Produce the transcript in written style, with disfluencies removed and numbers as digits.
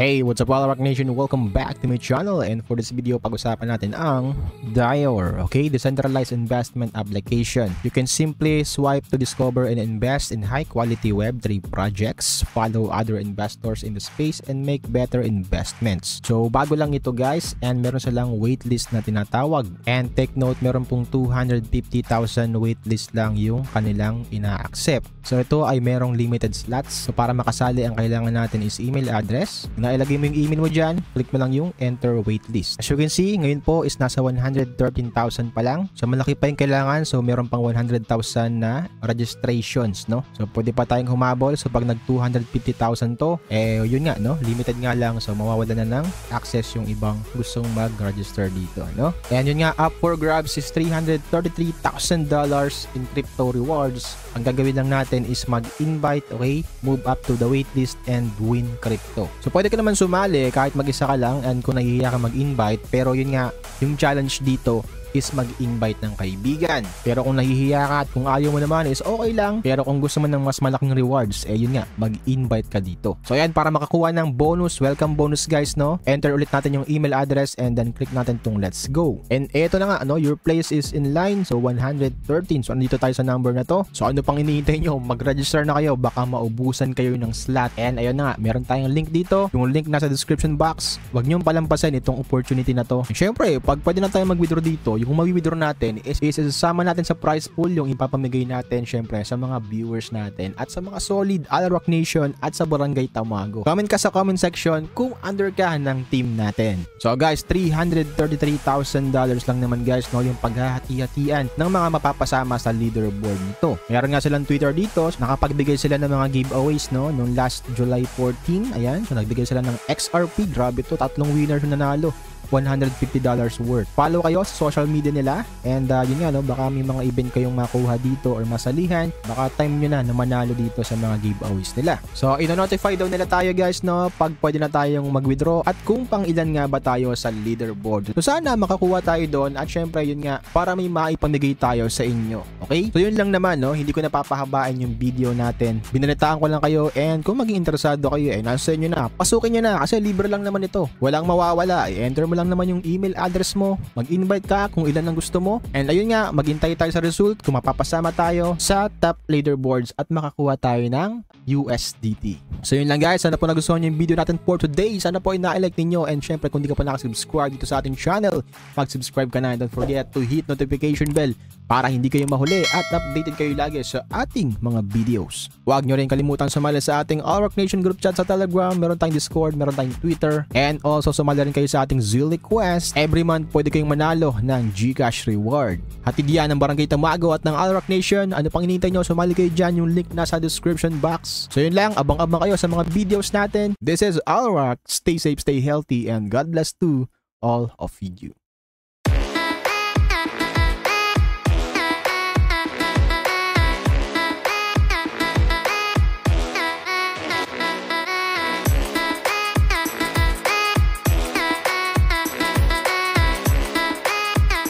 Hey, what's up Alrock Nation? Welcome back to my channel, and for this video pag-usapan natin ang Dior, okay? Decentralized investment application. You can simply swipe to discover and invest in high-quality Web3 projects, follow other investors in the space, and make better investments. So, bago lang ito guys, and meron silang waitlist na tinatawag. And take note, meron pong 250,000 waitlist lang yung kanilang ina-accept. So, ito ay merong limited slots. So, para makasali, ang kailangan natin is email address. Ilagay mo yung email mo dyan, click mo lang yung enter waitlist. As you can see, ngayon po is nasa 113,000 pa lang. So malaki pa yung kailangan. So meron pang 100,000 na registrations, no? So pwede pa tayong humabol. So pag nag 250,000 to, yun nga, no? Limited nga lang. So mawawala na ng access yung ibang gustong mag-register dito, no? And yun nga, up for grabs is $333,000 in crypto rewards. Ang gagawin lang natin is mag-invite, okay? Move up to the waitlist and win crypto. So pwede ka naman sumali kahit mag-isa ka lang and kung nahihiya ka mag-invite, pero yun nga, yung challenge dito is mag-invite ng kaibigan. Pero kung nahihiya ka at kung ayaw mo naman is okay lang. Pero kung gusto mo ng mas malaking rewards, yun nga, mag-invite ka dito. So ayan, para makakuha ng bonus, welcome bonus guys, no? Enter ulit natin yung email address and then click natin tong let's go. And eto na nga, no? Your place is in line. So 113. So andito tayo sa number na to. So ano pang hinihintay nyo? Mag-register na kayo. Baka maubusan kayo ng slot. And ayun na nga, meron tayong link dito. Yung link nasa description box. Huwag nyo palampasin itong opportunity na to. Siyempre, pag pwede na tayo mag-withdraw dito, yung mawi-withdraw natin is isasama natin sa prize pool yung ipapamigay natin syempre sa mga viewers natin at sa mga solid Alrock Nation at sa Barangay Tamago. Comment ka sa comment section kung under ka ng team natin. So guys, $333,000 lang naman guys, no, yung paghahati-hatian ng mga mapapasama sa leaderboard nito. Meron nga silang Twitter dito, nakapagbigay sila ng mga giveaways, no, noong last July 14. Ayan, so nagbigay sila ng XRP. Grabe to, 3 winners yung nanalo. $150 worth. Follow kayo sa social media nila and yun nga, no, baka may mga event kayong makuha dito or masalihan, baka time nyo na manalo dito sa mga giveaways nila. So ino-notify daw nila tayo guys, no, pag pwede na tayong mag-withdraw at kung pang ilan nga ba tayo sa leaderboard. So sana makakuha tayo doon at syempre yun nga, para may maipamigay tayo sa inyo. Okay? So yun lang naman, no, hindi ko napapahabain yung video natin. Binalitaan ko lang kayo and kung maging interesado kayo, nasa inyo na. Pasukin nyo na kasi libre lang naman ito. Walang mawawala. Enter mo lang naman yung email address mo, mag-invite ka kung ilan ang gusto mo, and ayun nga, maghintay tayo sa result kung mapapasama tayo sa top leaderboards at makakuha tayo ng USDT. So yun lang guys, sana po nagustuhan nyo yung video natin for today. Sana po ay na-like ninyo, and syempre kung di ka pa nakasubscribe dito sa ating channel, mag-subscribe ka na and don't forget to hit notification bell para hindi kayo mahuli at updated kayo lagi sa ating mga videos. Huwag nyo rin kalimutan sumali sa ating Alrock Nation group chat sa Telegram, meron tayong Discord, meron tayong Twitter, and also sumali rin kayo sa ating Zilli Quest. Every month pwede kayong manalo ng GCash reward. Hatid yan ng Barangay Tamago at ng Alrock Nation. Ano pang hinihintay nyo? Sumali kayo dyan, yung link nasa description box. So yun lang, abang-abang kayo sa mga videos natin. This is Alrock. Stay safe, stay healthy, and God bless to all of you.